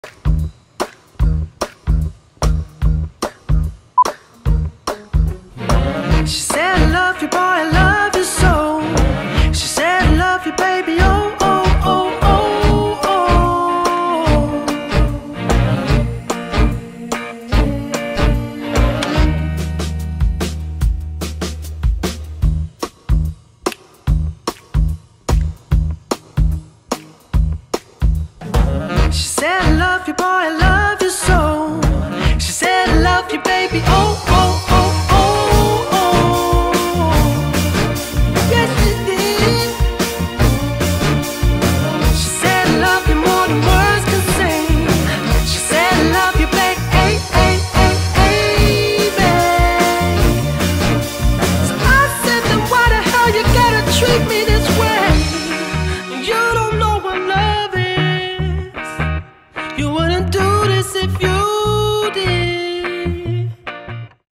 She said, I love you, boy, I love you so. She said, I love you, baby, oh, oh, oh, oh, oh. She said, I love you, boy, I love you so. She said, I love you, baby, oh, oh, oh, oh, oh. Yes, she did. She said, I love you more than words can say. She said, I love you, baby, hey, hey, hey, hey, babe. So I said, then why the hell you gotta treat me this way? You don't know what love is. You wouldn't do this if you